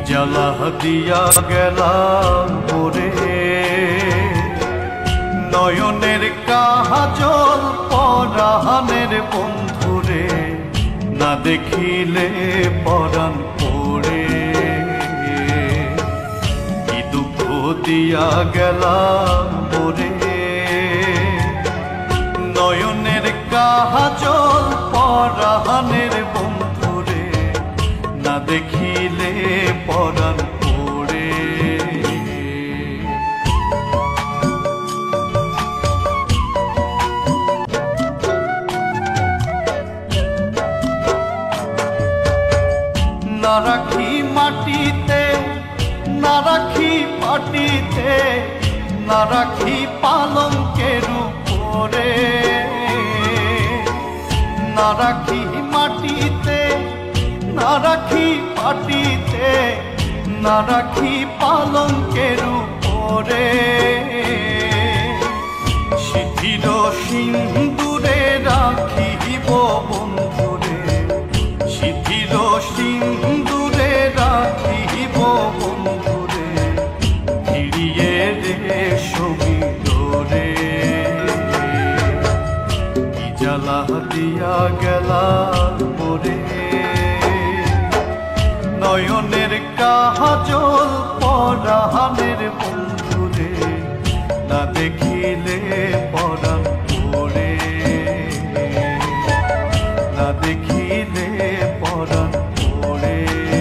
জ্বালা দিয়া গেলাম ওরে, নয়নের কাজল পরাণের বন্ধুরে, না দেখিলে পরাণ পড়ে। কি দুঃখ দিয়া গেলাম ওরে, নয়নের কাজল পরাণের বন্ধুরে, না দেখিলে পরাণ পড়ে। না রাখি মাটিতে, না রাখি পাটিতে, না রাখি পালঙ্কের উপরে। না রাখি মাটিতে, না রাখি পাটিতে, না রাখি পালঙ্কের উপরে। সিঁথির সিন্দুরে রাখিব বন্ধুরে, সিঁথির সিন্দুরে রাখিব বন্ধুরে, ফিরিয়ে রে সমীরে। কি জ্বালা দিয়া গেলা মোরে, নয়নের কাজল পরাণের বন্ধুরে, না দেখিলে পরাণ পড়ে, না দেখিলে পরাণ পড়ে।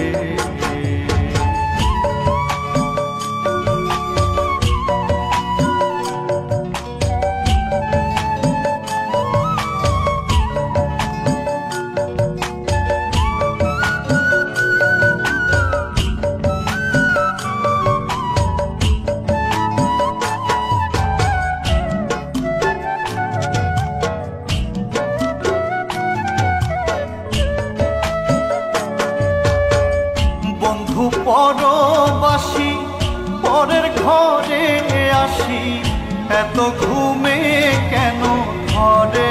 বন্ধু পরবাসী পরের ঘরে আসি, এত ঘুমে কেন ঘরে।